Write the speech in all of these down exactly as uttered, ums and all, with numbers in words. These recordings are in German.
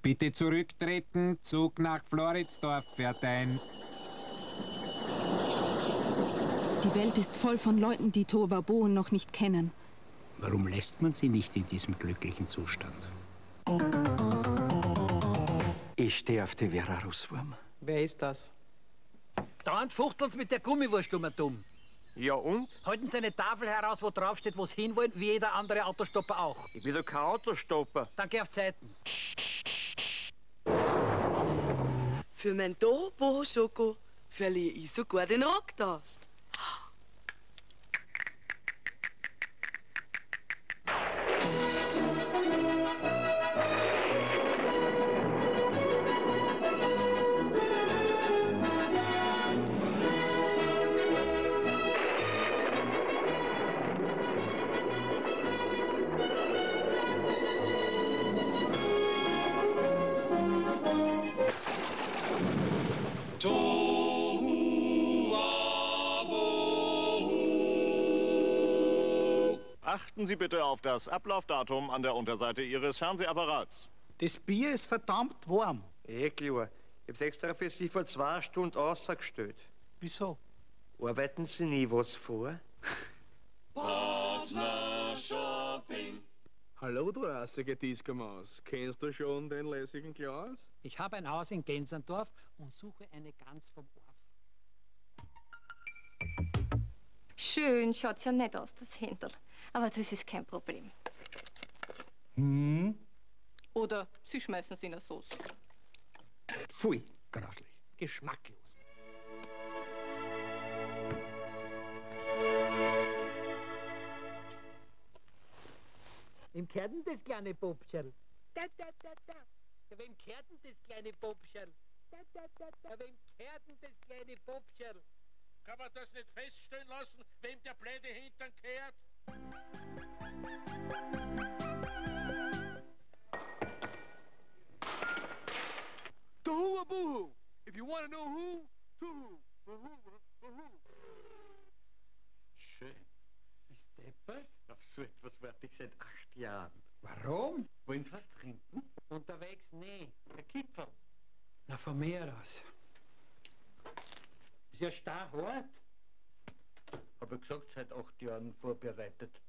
Bitte zurücktreten. Zug nach Floridsdorf fährt ein. Die Welt ist voll von Leuten, die Tohuwabohu noch nicht kennen. Warum lässt man sie nicht in diesem glücklichen Zustand? Ich stehe auf die Vera Russwurm. Wer ist das? Dauernd fuchteln Sie mit der Gummiwurst um dumm. Ja und? Halten Sie eine Tafel heraus, wo drauf steht, wo Sie hinwollen, wie jeder andere Autostopper auch. Ich bin doch kein Autostopper. Dann geh auf Zeiten. Für mein Tohuwabohu Schoko verliere ich sogar den Rock da. Achten Sie bitte auf das Ablaufdatum an der Unterseite Ihres Fernsehapparats. Das Bier ist verdammt warm. Eh klar. Ich hab's extra für Sie vor zwei Stunden ausgestellt. Wieso? Arbeiten Sie nie was vor? Partner Shopping. Hallo, du assige Disco-Maus. Kennst du schon den lässigen Klaus? Ich habe ein Haus in Gensendorf und suche eine Gans vom Orf. Schön schaut's ja nicht aus, das Händel. Aber das ist kein Problem. Hm? Oder Sie schmeißen es in eine Sauce. Pfui, grauslich. Geschmacklos. Wem kehrt denn das kleine Popscherl? Da, da, da, da. Ja, wem kehrt denn das kleine Popscherl? Da, da, da, da. Ja, wem kehrt denn das kleine Popscherl? Kann man das nicht feststellen lassen, wem der blöde Hintern kehrt? Tohuwabohu! If you want to know who, Tohuwabohu. Schön. Ist deppert? Auf so etwas warte ich seit acht Jahren. Warum? Wollen Sie was trinken? Unterwegs nie. Ein Kipferl. Na, von mir aus. Ist ja starr hart. Hab ich gesagt, seit acht Jahren vorbereitet.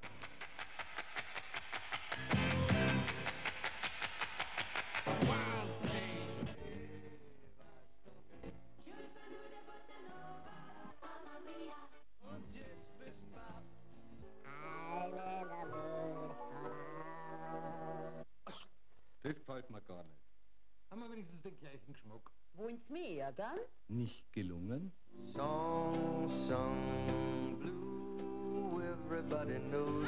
Das gefällt mir gar nicht. Haben wir wenigstens den gleichen Geschmack. Wollen's mehr, gell? Nicht gelungen? Song, song, blue, everybody knows.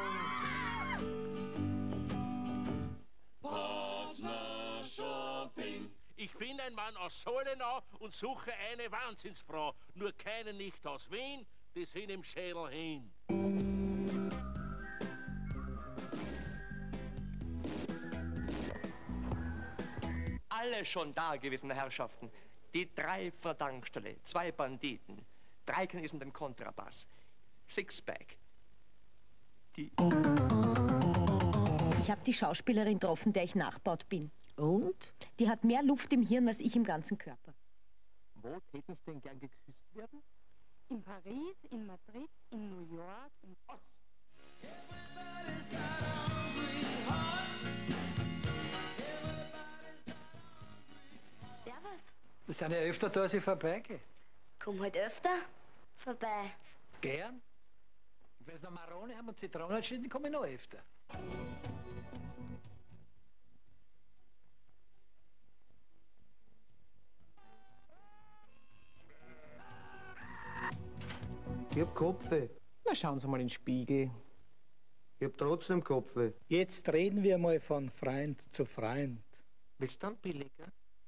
Partner Shopping. Ich bin ein Mann aus Sollenau und suche eine Wahnsinnsfrau. Nur keine nicht aus Wien, die sind im Schädel hin. Alle schon dagewesene Herrschaften. Die drei von der Tankstelle, zwei Banditen, Dreiken ist in dem Kontrabass, Sixpack. Die... Ich habe die Schauspielerin getroffen, der ich nachbaut bin. Und? Die hat mehr Luft im Hirn als ich im ganzen Körper. Wo täten Sie denn gern geküsst werden? In Paris, in Madrid, in New York, in Was? Servus. Wir sind ja öfter da, als ich vorbeigehe. Komm halt öfter vorbei. Gern. Und wenn Sie noch Marone haben und Zitronen schneiden, komme ich noch öfter. Ich hab Kopfweh. Na, schauen Sie mal in den Spiegel. Ich hab trotzdem Kopfweh. Jetzt reden wir mal von Freund zu Freund. Willst du dann billiger?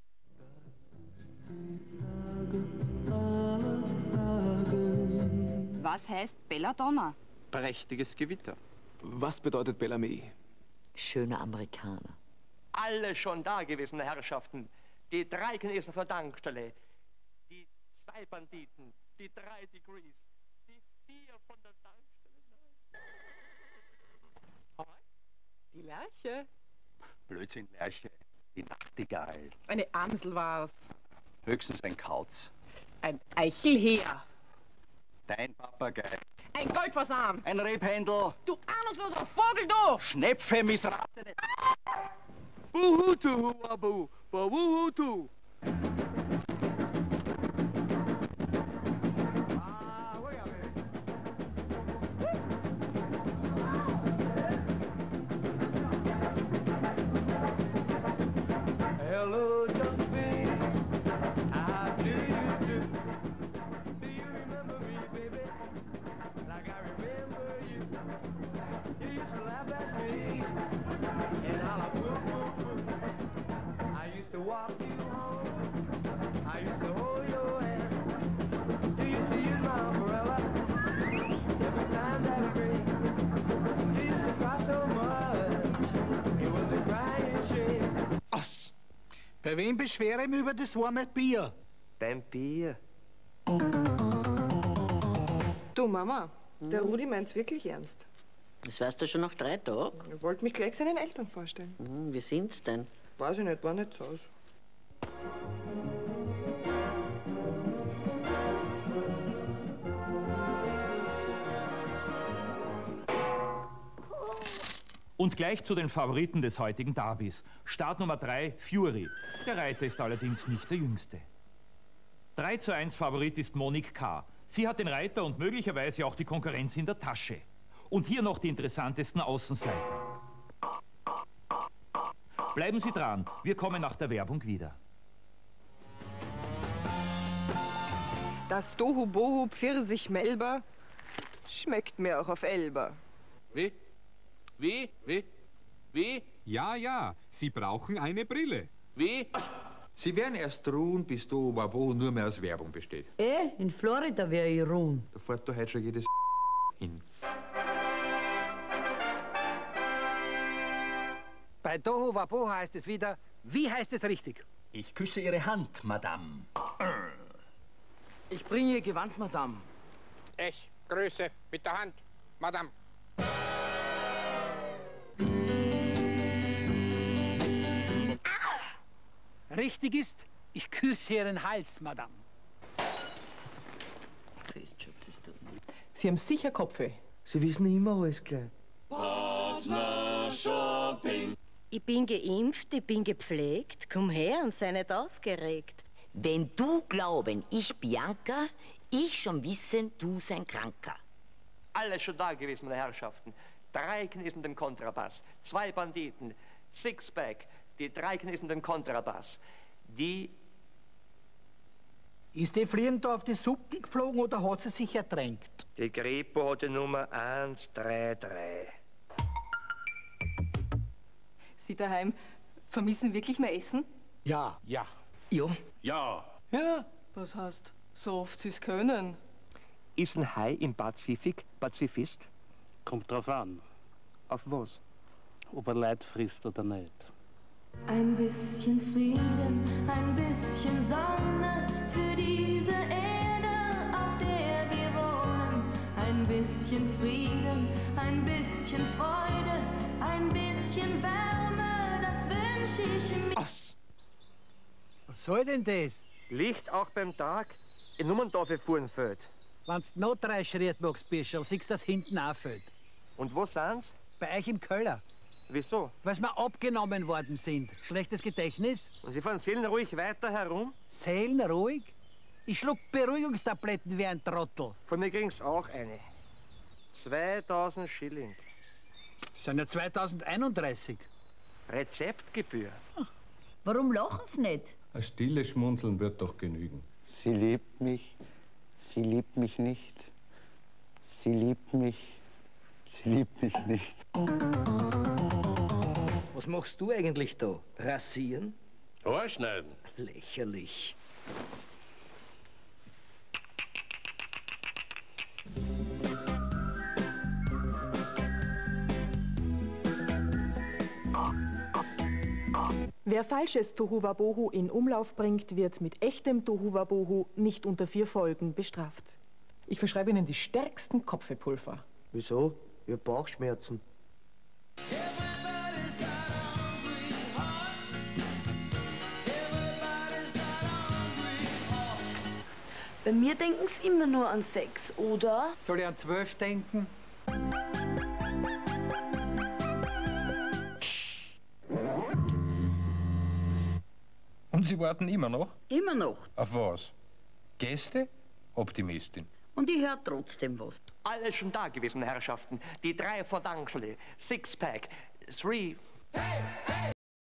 Was heißt Belladonna? Prächtiges Gewitter. Was bedeutet Bellamy? Schöner Amerikaner. Alle schon dagewesene Herrschaften. Die Dreiken ist auf der Tankstelle. Die zwei Banditen. Die drei Degrees. Die vier von der Tankstelle. Die Lerche. Blödsinn, Lerche. Die Nachtigall. Eine Amsel war's. Höchstens ein Kauz. Ein Eichelheer. Dein Papagei. Ein Goldfasan. Ein Rebhändel. Du ahnungsloser Vogel, du! Schnepfe, Missratene. Buhutu, Abu. Buhutu. Hello, Josephine. How do you do? Do you remember me, baby? Like I remember you. You used to laugh at me. And holla, woo, woo, woo. I used to walk you home. I used to hold your hand. You used to use my umbrella. Every time that it rained. You used to cry so much. It was a crying shame. Was? Bei wem beschwere ich mich über das warme Bier? Beim Bier. Du, Mama, der Rudi meint's wirklich ernst. Das weißt du schon nach drei Tagen? Er wollte mich gleich seinen Eltern vorstellen. Hm, wie sind's denn? Weiß ich nicht, war nicht zu Hause. Und gleich zu den Favoriten des heutigen Derbys. Start Nummer drei, Fury. Der Reiter ist allerdings nicht der jüngste. drei zu eins Favorit ist Monique K. Sie hat den Reiter und möglicherweise auch die Konkurrenz in der Tasche. Und hier noch die interessantesten Außenseiter. Bleiben Sie dran, wir kommen nach der Werbung wieder. Das Tohubohu Pfirsich Melba schmeckt mir auch auf Elba. Wie? Wie? Wie? Wie? Ja, ja, Sie brauchen eine Brille. Wie? Sie werden erst ruhen, bis Tohuwabohu nur mehr aus Werbung besteht. Eh, in Florida wäre ich ruhen. Da fährt doch heute schon jedes hin. Bei Tohuwabohu heißt es wieder, wie heißt es richtig? Ich küsse Ihre Hand, Madame. Ich bringe Ihr Gewand, Madame. Ich grüße mit der Hand, Madame. Richtig ist, ich küsse Ihren Hals, Madame. Sie haben sicher Kopfweh. Sie wissen immer alles gleich. Ich bin geimpft, ich bin gepflegt. Komm her und sei nicht aufgeregt. Wenn du glauben, ich Bianca, ich schon wissen, du sein Kranker. Alle schon da gewesen, meine Herrschaften. Drei knisen den Kontrabass, zwei Banditen, Sixpack, die drei knisen den Kontrabass. Die... Ist die fliegend da auf die Suppen geflogen oder hat sie sich ertränkt? Die Kripo hat die Nummer eins drei drei. Sie daheim vermissen wirklich mehr Essen? Ja. Ja. Ja. Ja. Ja. Was heißt, so oft Sie es können? Ist ein Hai im Pazifik Pazifist? Kommt drauf an. Auf was? Ob er Leid frisst oder nicht. Ein bisschen Frieden, ein bisschen Sonne für diese Erde, auf der wir wohnen. Ein bisschen Frieden, ein bisschen Freude, ein bisschen Wärme, das wünsche ich mir. Was? Was soll denn das? Licht auch beim Tag? In Nummerndorf fuhren fällt. Wenn's noch drei Schritt magst, Bischerl, siehst du, das hinten auch fällt. Und wo sind's? Bei euch im Keller. Wieso? Weil wir abgenommen worden sind. Schlechtes Gedächtnis? Und Sie fahren seelenruhig weiter herum? Seelenruhig? Ich schluck Beruhigungstabletten wie ein Trottel. Von mir ging's auch eine. zweitausend Schilling. Das sind ja zweitausendeinunddreißig. Rezeptgebühr. Warum lachen Sie nicht? Ein stilles Schmunzeln wird doch genügen. Sie liebt mich, sie liebt mich nicht. Sie liebt mich, sie liebt mich nicht. Was machst du eigentlich da? Rasieren? Haarschneiden. Lächerlich. Wer falsches Tohuwabohu in Umlauf bringt, wird mit echtem Tohuwabohu nicht unter vier Folgen bestraft. Ich verschreibe Ihnen die stärksten Kopfwehpulver. Wieso? Ich hab Bauchschmerzen. Bei mir denken sie immer nur an Sex, oder? Soll ich an zwölf denken? Und Sie warten immer noch? Immer noch. Auf was? Gäste? Optimistin. Und ich höre trotzdem was. Alle schon da gewesen, Herrschaften. Die drei Verdangschle, Sixpack, Three. Hey, hey.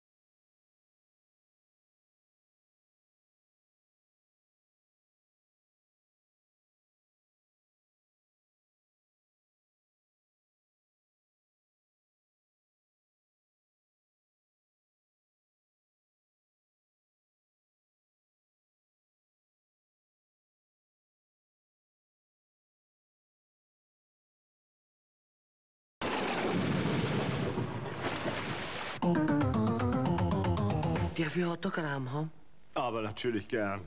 Darf ich Autogramm haben? Aber natürlich gern.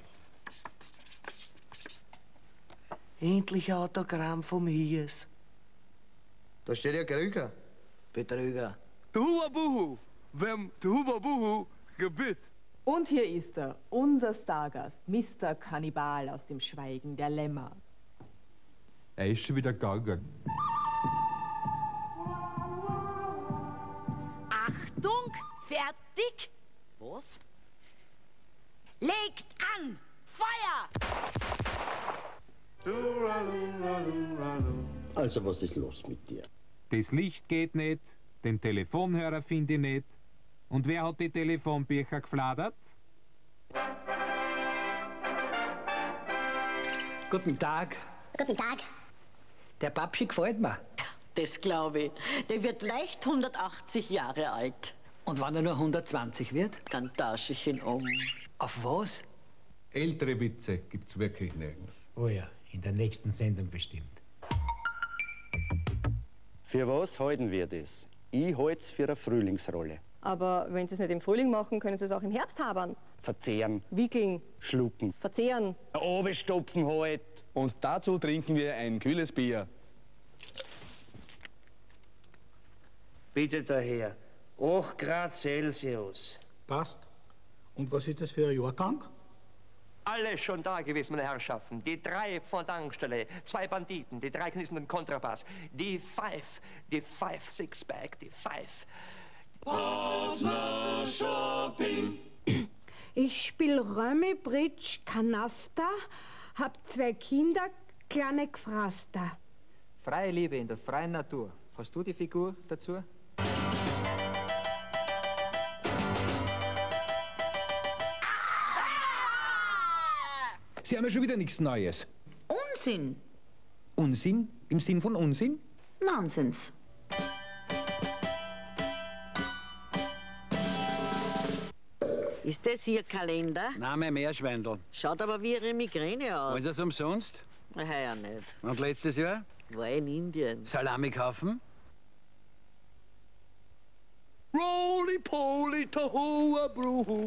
Endlich ein Autogramm vom Hies. Da steht ja Krüger. Betrüger. Der Huwabuhu, wem der Huwabuhu gebührt. Und hier ist er, unser Stargast, Mister Kannibal aus dem Schweigen der Lämmer. Er ist schon wieder gegangen. Achtung, fertig. Was? Legt an! Feuer! Also, was ist los mit dir? Das Licht geht nicht, den Telefonhörer finde ich nicht. Und wer hat die Telefonbücher gefladert? Guten Tag. Guten Tag. Der Babschi gefällt mir. Das glaube ich. Der wird leicht hundertachtzig Jahre alt. Und wenn er nur hundertzwanzig wird? Dann tausche ich ihn um. Auf was? Ältere Witze gibt's wirklich nirgends. Oh ja, in der nächsten Sendung bestimmt. Für was halten wir das? Ich halte es für eine Frühlingsrolle. Aber wenn Sie es nicht im Frühling machen, können Sie es auch im Herbst habern. Verzehren. Wickeln. Schlucken. Verzehren. Oben stopfen halt. Und dazu trinken wir ein kühles Bier. Bitte daher. acht Grad Celsius. Passt. Und was ist das für ein Jahrgang? Alle schon da gewesen, meine Herrschaften. Die drei Verdangstelle, zwei Banditen, die drei knistenden Kontrabass, die Five, die Five Sixpack, die Five. Partner Shopping. Ich spiel Römi, Bridge, Kanaster, hab zwei Kinder, kleine Gefraster. Freie Liebe in der freien Natur. Hast du die Figur dazu? Sie haben ja schon wieder nichts Neues. Unsinn. Unsinn? Im Sinn von Unsinn? Nonsens. Ist das Ihr Kalender? Name Meerschweindl. Schaut aber wie Ihre Migräne aus. War das umsonst? Na, heuer nicht. Und letztes Jahr? War in Indien. Salami kaufen? Roly poly tohua bruhu.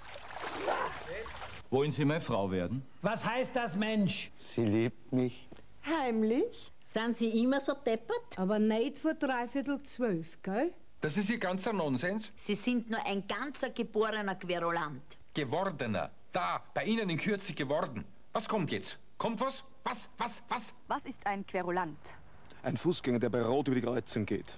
Wollen Sie meine Frau werden? Was heißt das, Mensch? Sie liebt mich. Heimlich? Sind Sie immer so deppert? Aber nicht vor dreiviertel zwölf, gell? Das ist Ihr ganzer Nonsens. Sie sind nur ein ganzer geborener Querulant. Gewordener. Da, bei Ihnen in Kürze geworden. Was kommt jetzt? Kommt was? Was? Was? Was? Was ist ein Querulant? Ein Fußgänger, der bei Rot über die Kreuzung geht.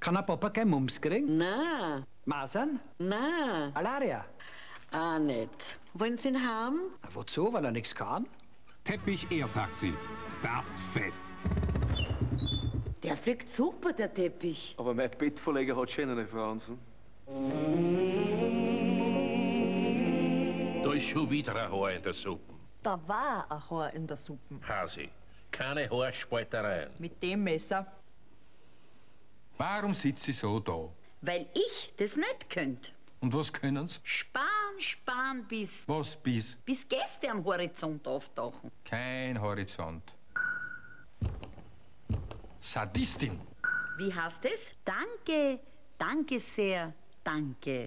Kann ein Papa kein Mumps kriegen? Nein. Masern? Nein. Malaria? Auch nicht. Wollen Sie ihn haben? Na, wozu, weil er nichts kann? Teppich-Air-Taxi. Das fetzt. Der fliegt super, der Teppich. Aber mein Bettverleger hat schon eine Fransen. Da ist schon wieder ein Haar in der Suppe. Da war ein Haar in der Suppe. Hasi, keine Haarspaltereien. Mit dem Messer. Warum sitzt sie so da? Weil ich das nicht könnt. Und was können sie? Sparen, sparen, bis... Was bis? Bis Gäste am Horizont auftauchen. Kein Horizont. Sadistin. Wie heißt es? Danke, danke sehr, danke.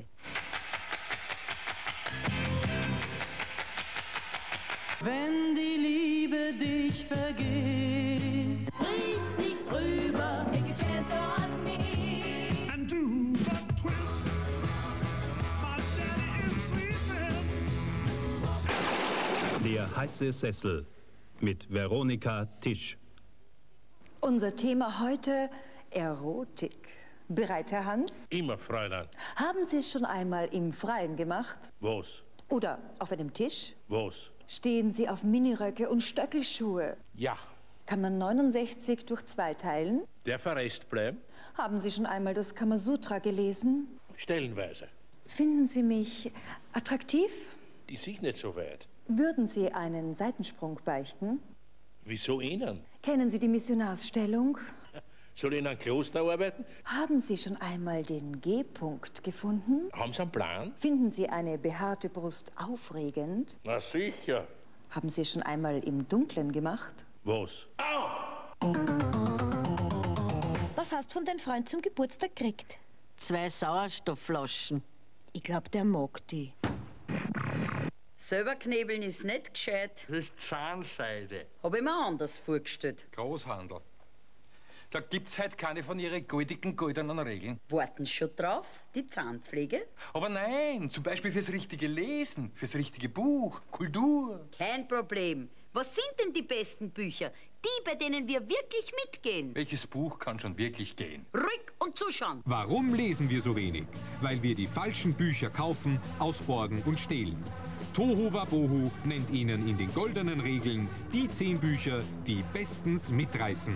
Wenn die Liebe dich vergisst, Sprich nicht drüber, take a chance on me. and do the twist, my daddy is sleeping. Der heiße Sessel mit Veronika Tisch. Unser Thema heute: Erotik. Bereit, Herr Hans? Immer, Fräulein. Haben Sie es schon einmal im Freien gemacht? Was? Oder auf einem Tisch? Was? Stehen Sie auf Miniröcke und Stöckelschuhe? Ja. Kann man neunundsechzig durch zwei teilen? Der verreist bleiben? Haben Sie schon einmal das Kamasutra gelesen? Stellenweise. Finden Sie mich attraktiv? Die sich nicht so weit. Würden Sie einen Seitensprung beichten? Wieso Ihnen? Kennen Sie die Missionarsstellung? Soll ich in einem Kloster arbeiten? Haben Sie schon einmal den G-Punkt gefunden? Haben Sie einen Plan? Finden Sie eine behaarte Brust aufregend? Na sicher. Haben Sie schon einmal im Dunkeln gemacht? Was? Was hast du von deinem Freund zum Geburtstag gekriegt? Zwei Sauerstoffflaschen. Ich glaube, der mag die. Selber knebeln ist nicht gescheit. Das ist Zahnseide. Hab ich mir anders vorgestellt. Großhandel. Da gibt's halt keine von ihren goldigen, goldenen Regeln. Warten Sie schon drauf? Die Zahnpflege? Aber nein, zum Beispiel fürs richtige Lesen, fürs richtige Buch, Kultur. Kein Problem. Was sind denn die besten Bücher? Die, bei denen wir wirklich mitgehen. Welches Buch kann schon wirklich gehen? Ruhig und zuschauen. Warum lesen wir so wenig? Weil wir die falschen Bücher kaufen, ausborgen und stehlen. Tohu Wabohu nennt Ihnen in den goldenen Regeln die zehn Bücher, die bestens mitreißen.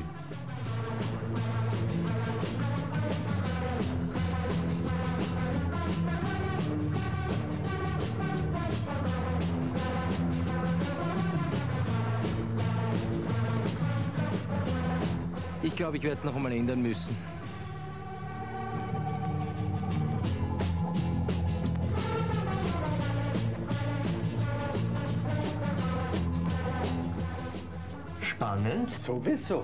Ich glaube, ich werde es noch einmal ändern müssen. Spannend. Sowieso.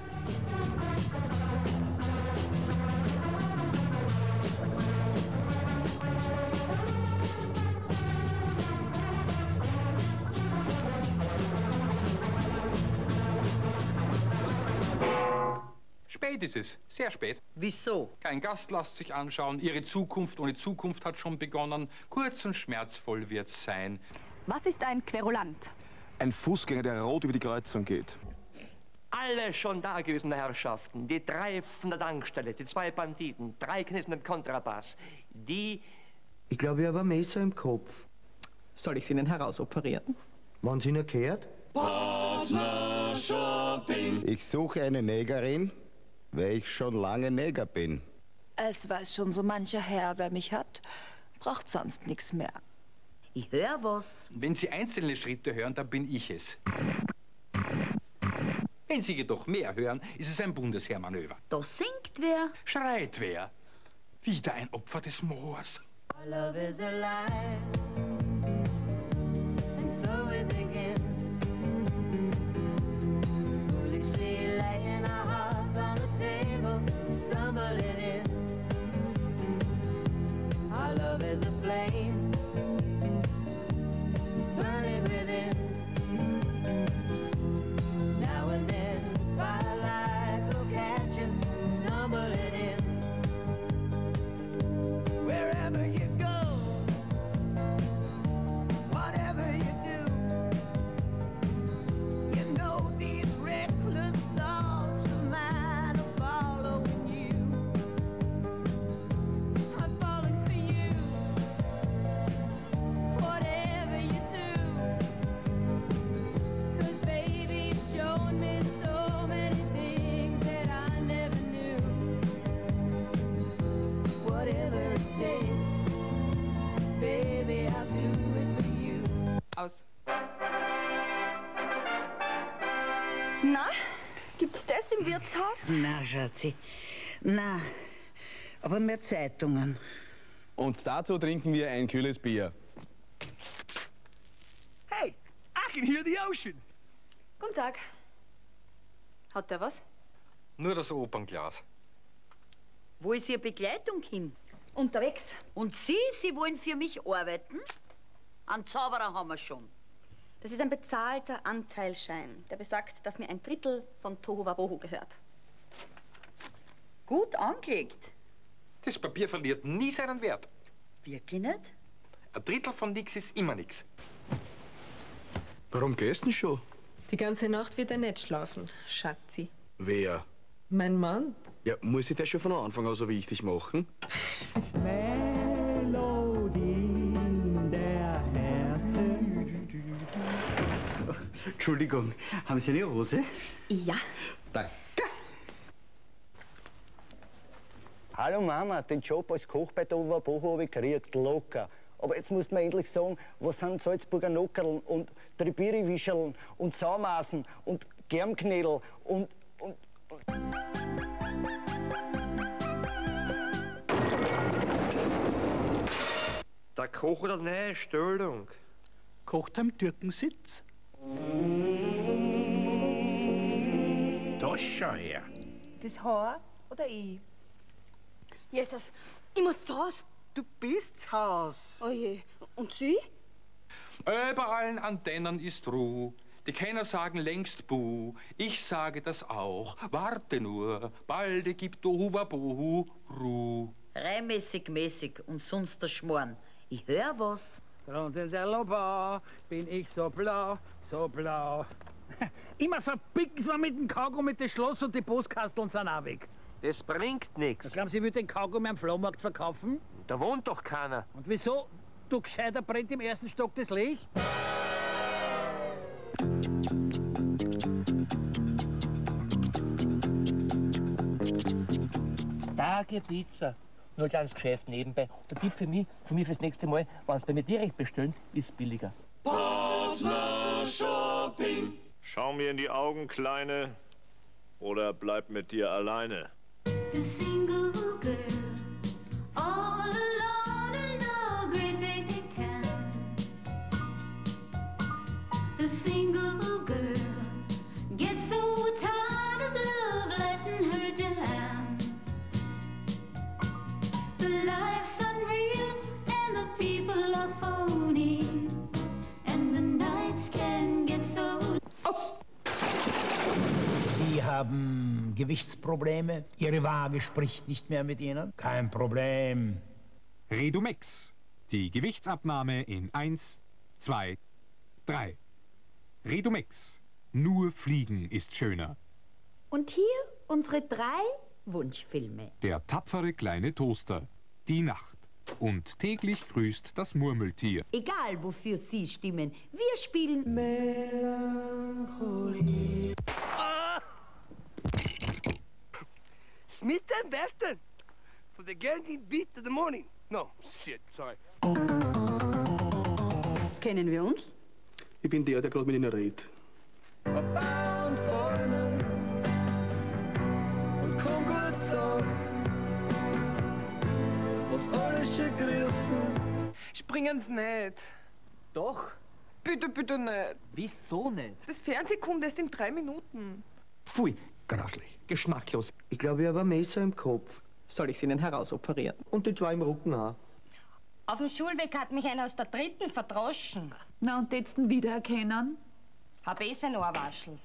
Spät ist es, sehr spät. Wieso? Kein Gast lässt sich anschauen, ihre Zukunft ohne Zukunft hat schon begonnen. Kurz und schmerzvoll wird's sein. Was ist ein Querulant? Ein Fußgänger, der rot über die Kreuzung geht. Alle schon dagewesene Herrschaften, die drei von der Tankstelle, die zwei Banditen, drei knistern den Kontrabass, die... Ich glaube, ich habe ein Messer im Kopf. Soll ich sie Ihnen herausoperieren? Wann sie ihn gehört? Partner Shopping. Ich suche eine Negerin, weil ich schon lange Neger bin. Es weiß schon so mancher Herr, wer mich hat, braucht sonst nichts mehr. Ich höre was. Wenn Sie einzelne Schritte hören, dann bin ich es. Wenn Sie jedoch mehr hören, ist es ein Bundesheermanöver. Da singt wer. Schreit wer. Wieder ein Opfer des Moors. Our love is alive, and so we begin. Foolishly laying our hearts on the table, stumbling in. Our love is a flame, burning within. Now and then, firelight will catch us, stumbling in. Wherever you go, aus. Na, gibt's das im Wirtshaus? Na, Schatzi, na, aber mehr Zeitungen. Und dazu trinken wir ein kühles Bier. Hey, I can hear the ocean. Guten Tag. Hat der was? Nur das Opernglas. Wo ist Ihre Begleitung hin? Unterwegs. Und Sie, Sie wollen für mich arbeiten? Einen Zauberer haben wir schon. Das ist ein bezahlter Anteilsschein, der besagt, dass mir ein Drittel von Tohu Wabohu gehört. Gut angelegt. Das Papier verliert nie seinen Wert. Wirklich nicht? Ein Drittel von nix ist immer nix. Warum gehst du denn schon? Die ganze Nacht wird er nicht schlafen, Schatzi. Wer? Mein Mann? Ja, muss ich das schon von Anfang an so wichtig machen? Melodien der Herzen. Entschuldigung, haben Sie eine Rose? Ja. Danke. Hallo Mama, den Job als Koch bei Tohu Wabohu habe ich gekriegt, locker. Aber jetzt muss man endlich sagen, was sind Salzburger Nockerln und Tribiri-Wischerln und Saumaßen und Germknädel und, und, und... Der Koch oder neue Stellung? Kocht am Türkensitz? Das schau her. Das Haar oder ich? Jesus, ich muss zu Haus. Du bist zu Haus. Oh je. Und Sie? Über allen Antennen ist Ruhe. Die Kenner sagen längst Buh. Ich sage das auch. Warte nur, balde gibt Tohu Wabohu Ruhe. Reimmäßig mäßig und sonst der Schmoren. Ich hör was. Rund in Selloba bin ich so blau, so blau. Immer verpicken Sie mal mit dem Kaugummi das Schloss und die Postkasteln sind auch weg. Das bringt nichts. Glauben Sie, ich würde den Kaugummi am Flohmarkt verkaufen? Da wohnt doch keiner. Und wieso? Du Gescheiter brennt im ersten Stock das Licht? Tage Pizza. Nur ein kleines Geschäft nebenbei. Der Tipp für mich, für mich fürs nächste Mal, wenn es bei mir direkt bestellen, ist billiger. Partner Shopping. Schau mir in die Augen, Kleine, oder bleib mit dir alleine. The single girl, all alone in a great big town. The single girl gets so tired of love letting her down. The life's unreal and the people are phony, and the nights can get so... Sie haben Gewichtsprobleme? Ihre Waage spricht nicht mehr mit Ihnen? Kein Problem. Redumex. Die Gewichtsabnahme in eins, zwei, drei. Redumex. Nur Fliegen ist schöner. Und hier unsere drei Wunschfilme. Der tapfere kleine Toaster. Die Nacht. Und täglich grüßt das Murmeltier. Egal wofür Sie stimmen, wir spielen Melancholie. Ah! Smith and Western for the guaranteed beat of the morning. No, shit, sorry. Kennen wir uns? Ich bin der, der gerade mit Ihnen redet. Bound for night und komm gut aus. Was alles schon gerissen. Springen Sie nicht. Doch. Bitte, bitte nicht. Wieso nicht? Das Fernsehen kommt erst in drei Minuten. Pfui, grauslich. Geschmacklos. Ich glaube, ich habe ein Messer im Kopf. Soll ich Sie Ihnen herausoperieren? Und die zwei im Rücken auch. Auf dem Schulweg hat mich einer aus der dritten verdroschen. Na, und jetzt den wiedererkennen? Hab eh sein Ohrwaschel.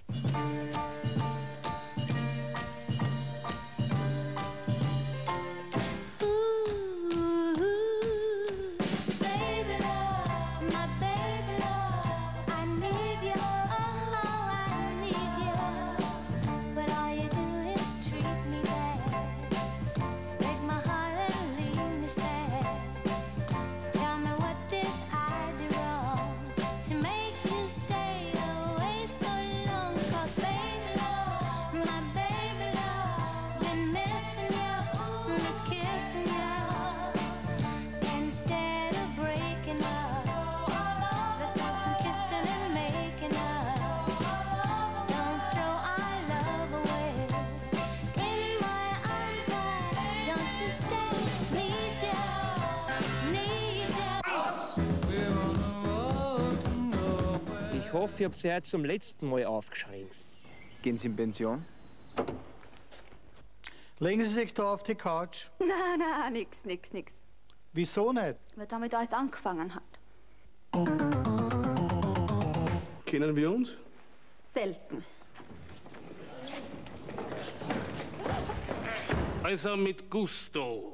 To make you stay away so long, 'cause baby love hoffe, ich habe sie heute zum letzten Mal aufgeschrieben. Gehen Sie in Pension? Legen Sie sich da auf die Couch. Nein, nein, nix, nix, nix. Wieso nicht? Weil damit alles angefangen hat. Kennen wir uns? Selten. Also mit Gusto.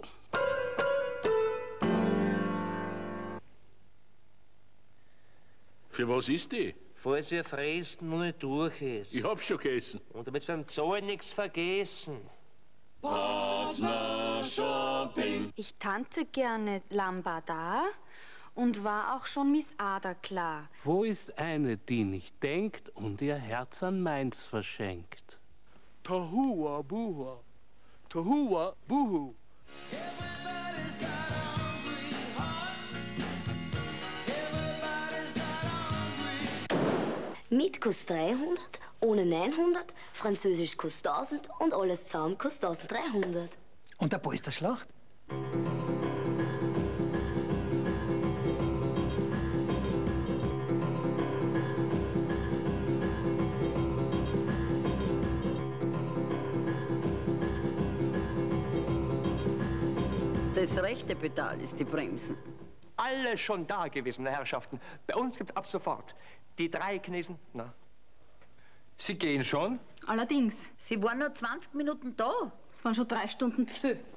Für was ist die? Falls ihr Fressen noch nicht durch ist. Ich hab schon gegessen. Und damit beim Zahlen nichts vergessen. Partner Shopping. Ich tanze gerne Lambada und war auch schon Miss Ada klar. Wo ist eine, die nicht denkt und ihr Herz an meins verschenkt? Tahua Buha. Tahua Buhu. Mit kostet dreihundert, ohne neunhundert, Französisch kostet tausend und alles zusammen kostet dreizehnhundert. Und der Polsterschlacht? Das rechte Pedal ist die Bremsen. Alle schon da gewesen, meine Herrschaften. Bei uns gibt ab sofort die drei Chinesen. Na, Sie gehen schon? Allerdings. Sie waren nur zwanzig Minuten da. Es waren schon drei Stunden zu viel.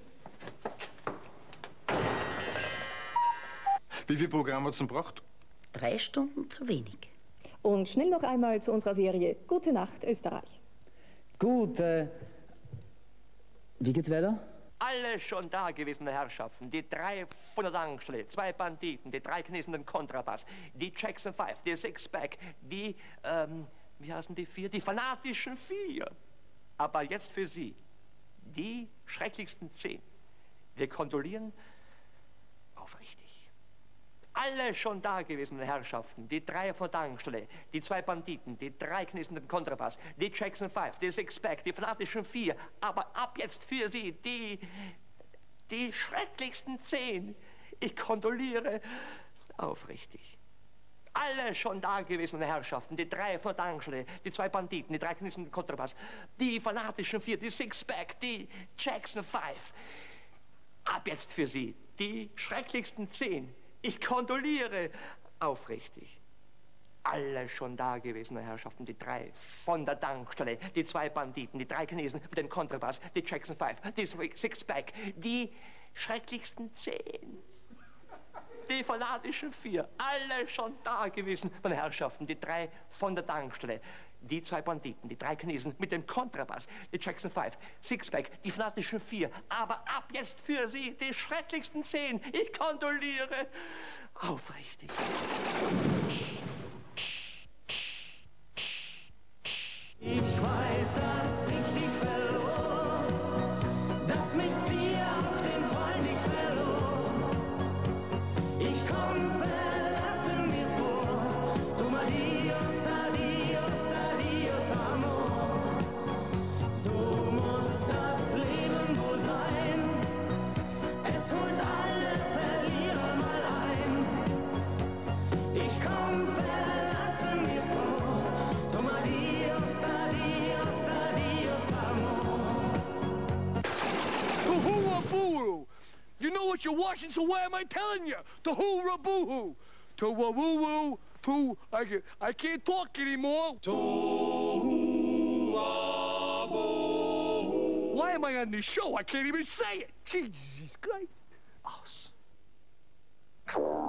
Wie viel Programm hat's denn gebracht? Drei Stunden zu wenig. Und schnell noch einmal zu unserer Serie Gute Nacht, Österreich. Gut, äh, wie geht's weiter? alle schon da gewesen, meine Herrschaften. Die drei von der Tankstelle, zwei Banditen, die drei Chinesen den Kontrabass, die Jackson Five, die Sixpack, die, ähm, wie heißen die vier? Die fanatischen vier. Aber jetzt für Sie, die schrecklichsten zehn. Wir kondolieren aufrichtig. Alle schon da gewesen, meine Herrschaften. Die drei von der Tankstelle, die zwei Banditen, die drei Chinesen den Kontrabass, die Jackson Five, die Sixpack, die fanatischen vier. Aber ab jetzt für Sie, die, die schrecklichsten zehn. Ich kondoliere aufrichtig. Alle schon da gewesen, meine Herrschaften. Die drei von der Tankstelle, die zwei Banditen, die drei Chinesen den Kontrabass, die fanatischen vier, die Sixpack, die Jackson Five. Ab jetzt für Sie, die schrecklichsten zehn. Ich kondoliere aufrichtig. Alle schon da gewesen, meine Herrschaften, die drei von der Tankstelle, die zwei Banditen, die drei Chinesen mit dem Kontrabass, die Jackson Five, die Sixpack, die schrecklichsten zehn. Die fanatischen vier, alle schon da gewesen, meine Herrschaften, die drei von der Tankstelle, die zwei Banditen, die drei Chinesen mit dem Kontrabass, die Jackson Five, Sixpack, die fanatischen vier, aber ab jetzt für Sie die schrecklichsten zehn. Ich kondoliere aufrichtig. Ich weiß, dass ich dich verlor, dass mit dir auch den Freund ich verlor. Ich komm verlassen mir vor, du adios, adios, adios, amor. So muss das Leben wohl sein, es holt alle Verlierer mal ein. Ich komm verlassen mir vor, du adios, adios, adios, amor. To-hoo-a-boo-hoo. You know what you're watching, so why am I telling you? To-hoo-ra-boo-hoo. To-wa-woo-woo. To... I, ca- I can't talk anymore. To-hoo-ra-boo-hoo. Why am I on this show? I can't even say it. Jesus Christ. Us.